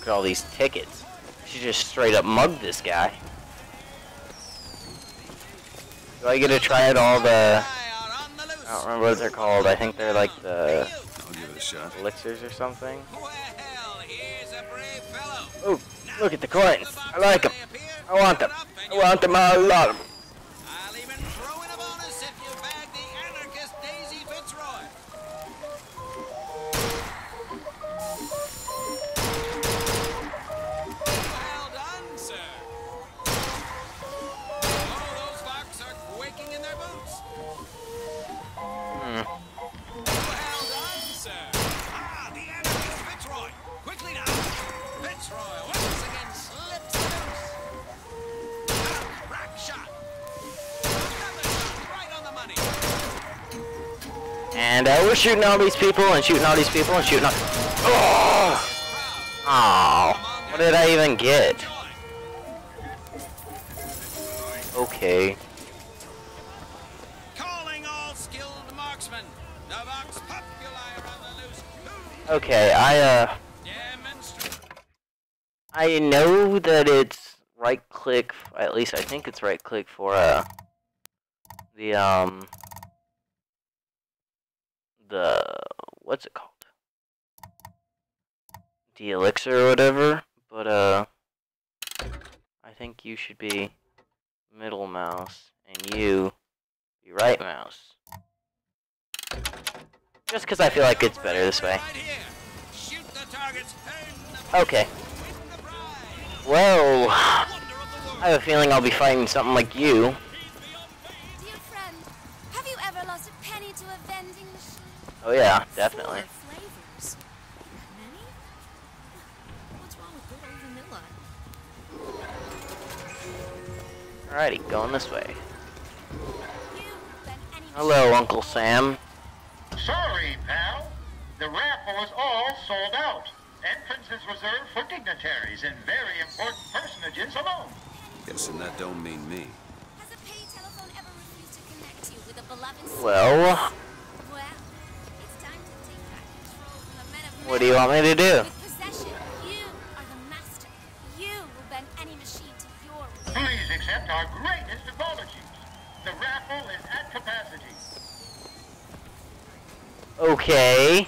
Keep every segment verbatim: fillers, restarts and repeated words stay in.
Look at all these tickets. She just straight up mugged this guy. Do I get to try out all the... I don't remember what they're called. I think they're like the... I'll give it a shot. Elixirs or something. Oh, look at the coins. I like them. I want them. I want them. I lot of them. I'll even throw in a bonus if you bag the anarchist Daisy Fitzroy. Well done, sir. Oh, those Vox are quaking in their boots. Hmm. Well done, sir. Ah, the anarchist Fitzroy. Quickly now. Fitzroy once again slips the loose. Ah, crack shot. Another shot right on the money. And uh, we're shooting all these people and shooting all these people and shooting all... Oh! Oh! What did I even get? Okay. Calling all skilled marksmen. The Vox Populi are on the loose. Okay, I, uh... Demonstrate. I know that it's right-click... At least I think it's right-click for, uh... The, um... The... What's it called? The elixir or whatever, but, uh... I think you should be middle mouse, and you be right mouse. Just because I feel like it's better this way. Okay. Whoa! I have a feeling I'll be fighting something like you. Dear friend, have you ever lost a penny to a vending machine? Oh yeah, definitely. Four flavors. Many? What's wrong with good old vanilla? Alrighty, going this way. You, Ben, any Hello, Uncle Sam. Sorry, pal. The raffle is all sold out. Entrance is reserved for dignitaries and very important personages alone. Guessing that don't mean me. Has a pay telephone ever refused to connect you with a beloved soul? Well, Well, it's time to take back control from the men of what do you want me to do? With possession, you are the master. You will bend any machine to your will. Please accept our greatest apologies. The raffle is at capacity. Okay.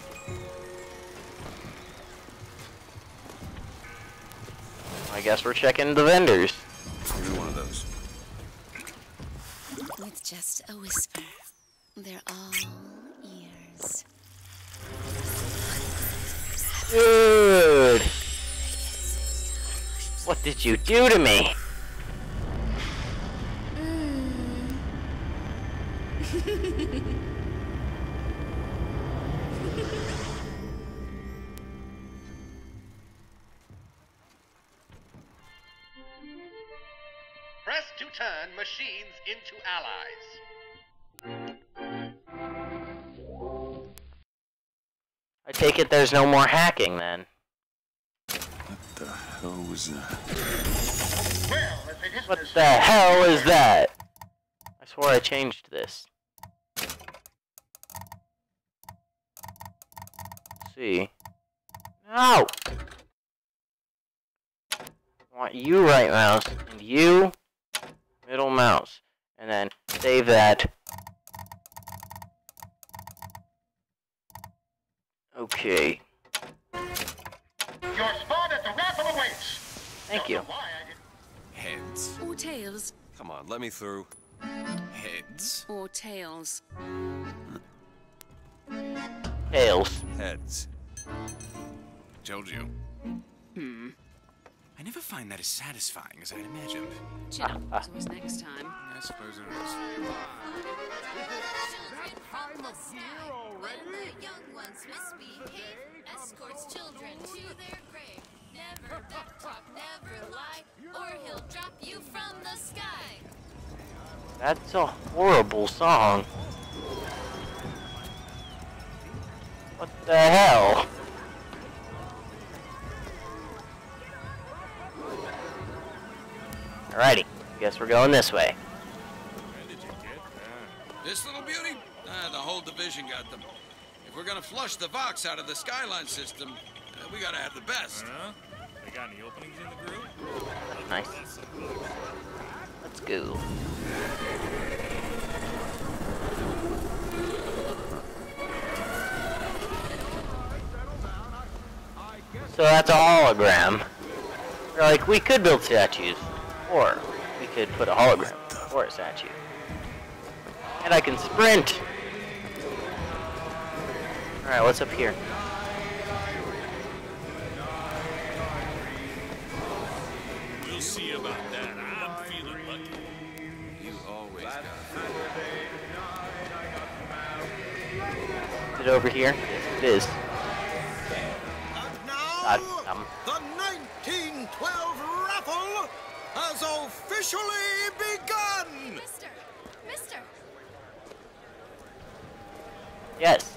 I guess we're checking the vendors. Give me one of those. With just a whisper, they're all ears. Dude! What did you do to me? Press to turn machines into allies. I take it there's no more hacking then. What the hell was that? Well, if it isn't What a the hell is that? I swore I changed this. Let's see. No! I want you right mouse, and you middle mouse. And then save that. Okay. Your spot at the raffle awaits. Thank Don't you. know why I didn't- Heads. Or tails. Come on, let me through. Heads. Or tails. Tails. Heads. Told you. Hmm. I never find that as satisfying as I'd imagined. Chill. There's always next time. I suppose it is. When the young ones misbehave, escorts children to their grave. Never back talk, never lie, or he'll drop you from the sky. That's a horrible song. What the hell? Alrighty, guess we're going this way. This little beauty? Ah, the whole division got them. If we're gonna flush the Vox out of the Skyline system, We gotta have the best. Huh? They got any openings in the group? Nice. Let's go. So that's a hologram. We're like, we could build statues, or we could put a hologram or a statue. And I can sprint! Alright, what's up here? We'll see about that. I'm feeling lucky. You always got Is it over here? It is. And now, God, um, the nineteen twelve raffle has officially begun! Mister! Mister! yes.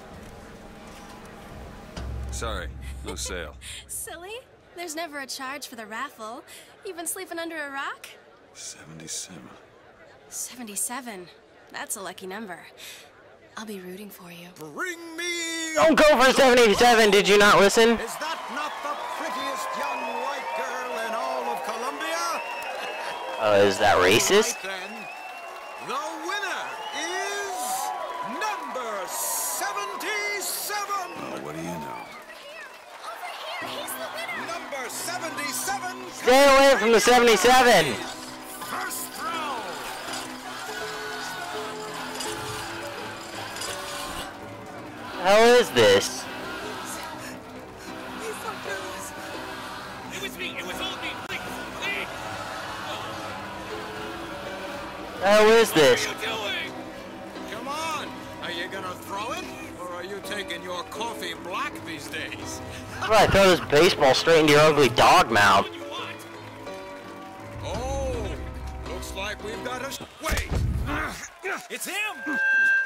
Sorry, no sale. Silly? There's never a charge for the raffle. You've been sleeping under a rock? seventy-seven. seventy-seven. That's a lucky number. I'll be rooting for you. Bring me... Don't go for seventy-seven, did you not listen? Is that not the prettiest young white girl in all of Columbia? Oh, is that racist? Right then, the winner is number seventy-seven! Oh, what do you know? Over here! He's the winner! Number seventy-seven! Stay away from the seventy-seven! First round! How is this? It was me. It was all me. Please, please. How is this? What are you doing? Come on! Are you gonna throw it? Or are you taking your coffee black these days? How about I throw this baseball straight into your ugly dog mouth? What do you want? Oh! Looks like we've got a... Wait! It's him.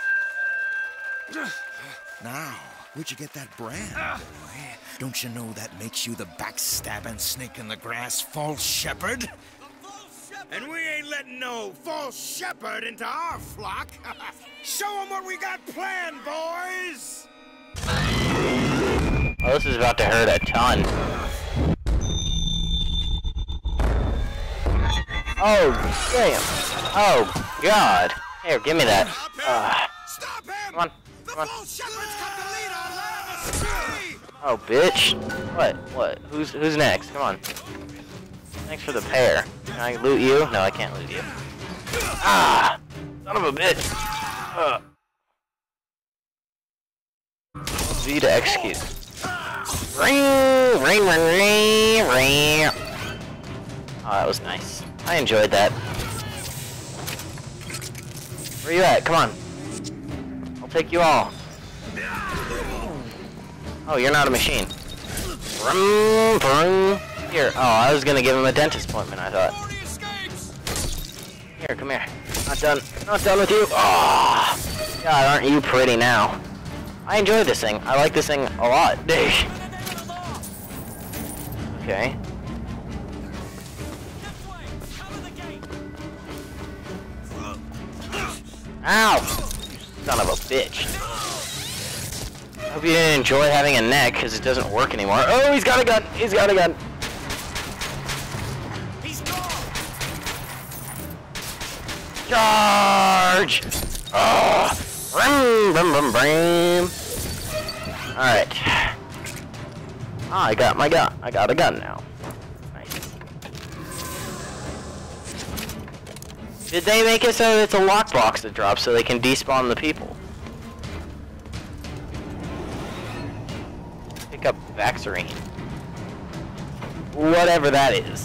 Now, where'd you get that brand, boy? Don't you know that makes you the backstabbing snake in the grass false shepherd? And we ain't letting no false shepherd into our flock. Show them what we got planned, boys! Oh, this is about to hurt a ton. Oh, damn. Oh, God. Here, give me that. Uh, Stop him! come on, The come on. false shepherd's got the lead on Lavas! Oh, bitch. What? What? Who's who's next? Come on. Thanks for the pear. Can I loot you? No, I can't loot you. Ah! Son of a bitch. Uh. V to execute. Ring, ring, ring, ring, ring. Oh, that was nice. I enjoyed that. Where you at? Come on. I'll take you all. Oh, you're not a machine. Vroom, vroom. Here. Oh, I was gonna give him a dentist appointment, I thought. Here, come here. Not done. Not done with you. Oh, God, aren't you pretty now? I enjoy this thing. I like this thing a lot. Okay. Ow! Son of a bitch. I hope you didn't enjoy having a neck, because it doesn't work anymore. Oh, he's got a gun! He's got a gun! He's gone. Charge! Oh! Brum, brum, brum, brum. Alright. Ah, I got my gun. I got a gun now. Nice. Did they make it so it's a lockbox that drops so they can despawn the people? Pick up Vaxarine. Whatever that is.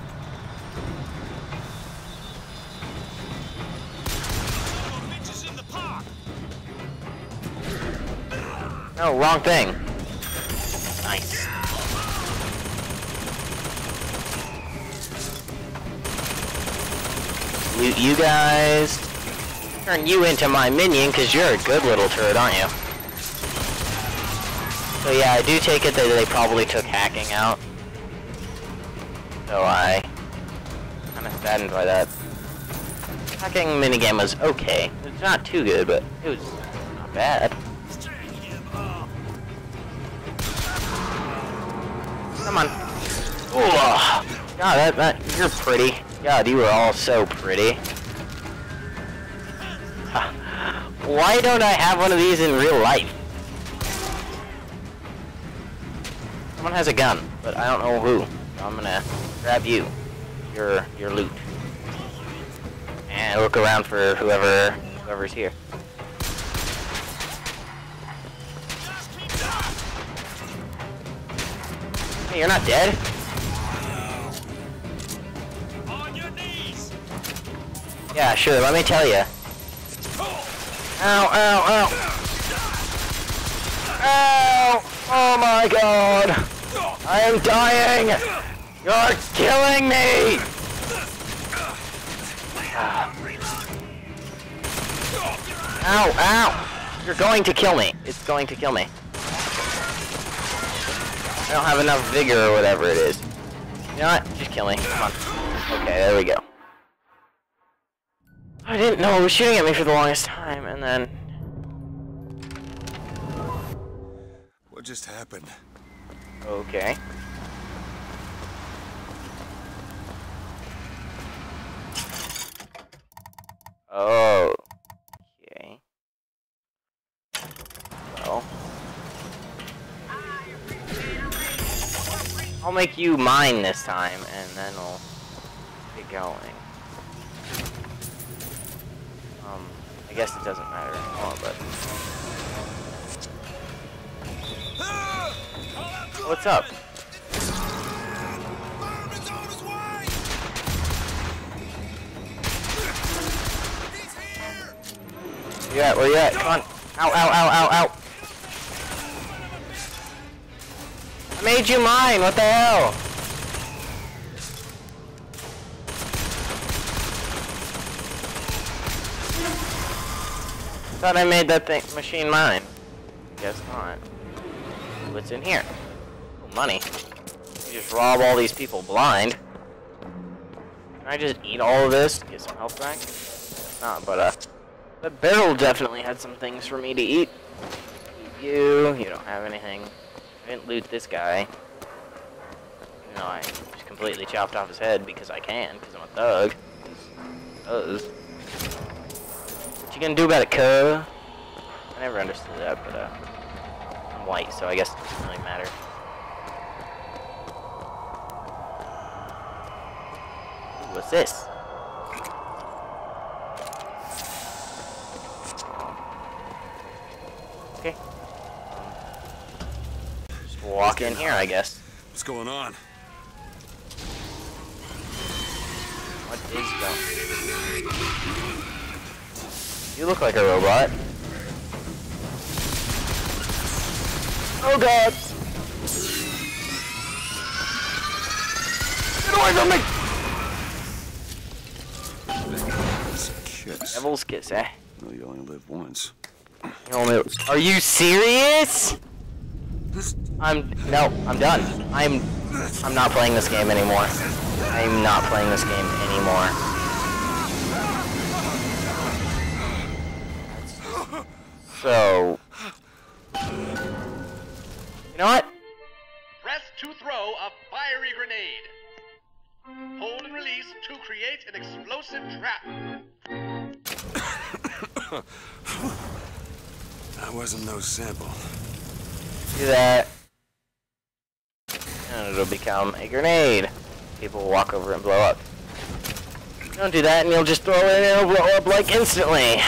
No, wrong thing. Nice. Loot you guys. Turn you into my minion, because you're a good little turret, aren't you? So yeah, I do take it that they probably took hacking out. So I... kind of saddened by that. Hacking minigame was okay. It's not too good, but it was not bad. Come on. Oh, God, that, that, you're pretty. God, you are all so pretty. Why don't I have one of these in real life? Someone has a gun, but I don't know who. So I'm gonna grab you. Your your loot. And look around for whoever whoever's here. Hey, you're not dead? On your knees. Yeah, sure, let me tell you. Ow, ow, ow. Ow! Oh my God! I am dying! You're killing me! Ow, ow! You're going to kill me. It's going to kill me. I don't have enough vigor or whatever it is. You know what? Just kill me. Come on. Okay, there we go. I didn't know it was shooting at me for the longest time, and then... What just happened? Okay. Oh. Okay. Well. I'll make you mine this time, and then we'll get going. Um, I guess it doesn't matter anymore, but... What's up? Where you at? Where you at? Come on. Ow, ow, ow, ow, ow. I made you mine. What the hell? Thought I made that thing machine mine. Guess not. What's in here? Oh, money. You just rob all these people blind. Can I just eat all of this to get some health back? Not, but uh, the barrel definitely had some things for me to eat. Eat you. You don't have anything. I didn't loot this guy. Even though I just completely chopped off his head because I can, because I'm a thug. Does. What you gonna do about it, cuz? I never understood that, but uh, I'm white, so I guess it doesn't really matter. Ooh, what's this? Okay. Just walk in here, I guess. What's going on? What is going? You look like a robot. Oh God! Get away from me! Kiss. Devil's kiss, eh? No, you only live once. You only... Are you serious? I'm no, I'm done. I'm I'm not playing this game anymore. I'm not playing this game anymore. So, you know what? Press to throw a fiery grenade. Hold and release to create an explosive trap. That wasn't no sample. Do that, and it'll become a grenade. People will walk over and blow up. Don't do that, and you'll just throw it, and it'll blow up like instantly.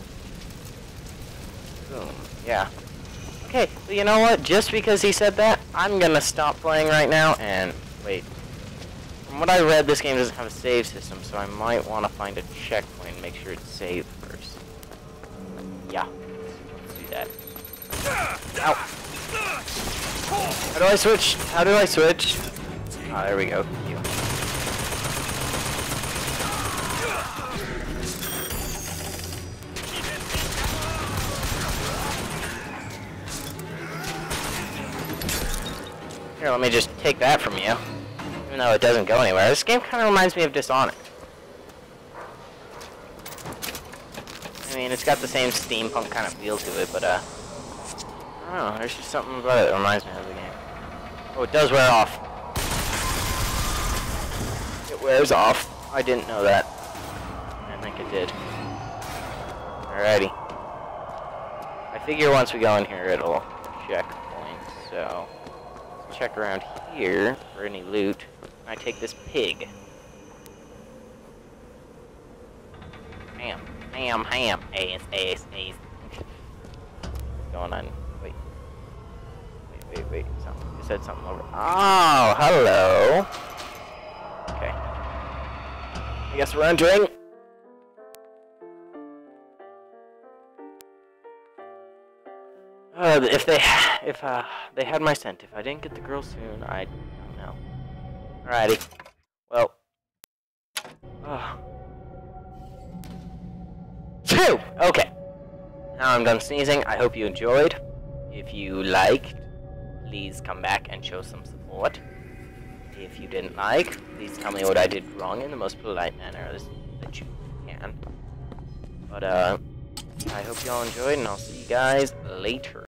Boom. Yeah. Okay. Well, you know what? Just because he said that, I'm gonna stop playing right now. And wait. From what I read, this game doesn't have a save system, so I might want to find a checkpoint and make sure it's saved first. Yeah. Let's do that. Ow. How do I switch? How do I switch? Ah, there we go. Thank you. Here, let me just take that from you. Even though it doesn't go anywhere. This game kind of reminds me of Dishonored. I mean, it's got the same steampunk kind of feel to it, but uh... I don't know, there's just something about it that reminds me of the game. Oh, it does wear off. it wears off. I didn't know that. I think it did. Alrighty. I figure once we go in here, it'll check points. So, let's check around here for any loot. I take this pig. Ham, ham, ham. Ass, ass, ass. What's going on? Wait. Wait, wait, wait. Something. You said something over. Oh, hello. Okay. I guess we're entering. Uh, if they, if uh, they had my scent, if I didn't get the girl soon, I don't know. Alrighty. Well. Oh. Phew! Okay. Now I'm done sneezing. I hope you enjoyed. If you liked, please come back and show some support. If you didn't like, please tell me what I did wrong in the most polite manner that you can. But, uh, I hope you all enjoyed, and I'll see you guys later.